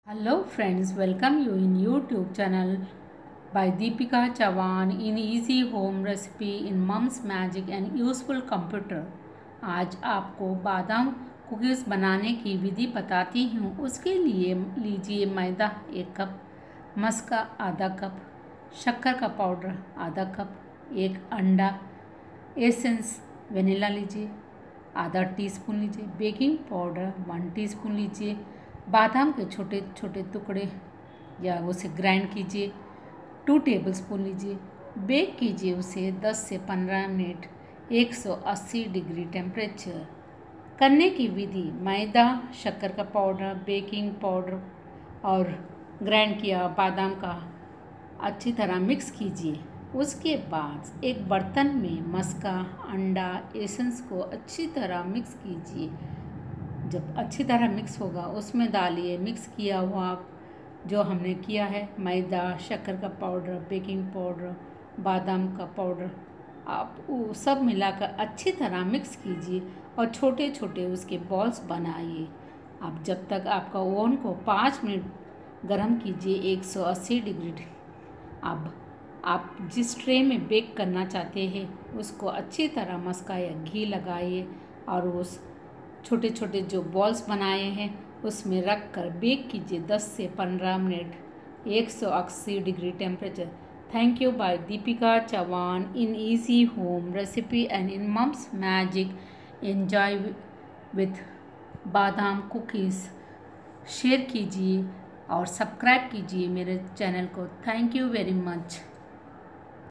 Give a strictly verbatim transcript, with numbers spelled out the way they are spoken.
Hello friends, welcome you in YouTube channel by Deepika Chavan in easy home recipe in Mom's Magic and useful computer। आज आपको बादाम cookies बनाने की विधि बताती हूँ। उसके लिए लीजिए मैदा एक कप, मस्का आधा कप, शक्कर का पाउडर आधा कप, एक अंडा, एसेंस वनीला लीजिए आधा टीस्पून लीजिए, बेकिंग पाउडर वन टीस्पून लीजिए, बादाम के छोटे छोटे टुकड़े या उसे ग्राइंड कीजिए टू टेबलस्पून लीजिए। बेक कीजिए उसे दस से पंद्रह मिनट एक सौ अस्सी डिग्री टेम्परेचर। करने की विधि: मैदा, शक्कर का पाउडर, बेकिंग पाउडर और ग्राइंड किया बादाम का अच्छी तरह मिक्स कीजिए। उसके बाद एक बर्तन में मस्का, अंडा, एसेंस को अच्छी तरह मिक्स कीजिए। जब अच्छी तरह मिक्स होगा उसमें डालिए मिक्स किया हुआ जो हमने किया है मैदा, शक्कर का पाउडर, बेकिंग पाउडर, बादाम का पाउडर। आप वो सब मिलाकर अच्छी तरह मिक्स कीजिए और छोटे छोटे उसके बॉल्स बनाइए। अब जब तक आपका ओवन को पाँच मिनट गरम कीजिए एक सौ अस्सी डिग्री। अब आप जिस ट्रे में बेक करना चाहते हैं उसको अच्छी तरह मस्का या घी लगाइए और उस छोटे छोटे जो बॉल्स बनाए हैं उसमें रख कर बेक कीजिए दस से पंद्रह मिनट एक सौ अस्सी degree temperature. Thank you by Deepika Chauhan in easy home recipe and in mum's magic. Enjoy with बादाम कुकीज़। शेयर कीजिए और सब्सक्राइब कीजिए मेरे चैनल को। Thank you very much.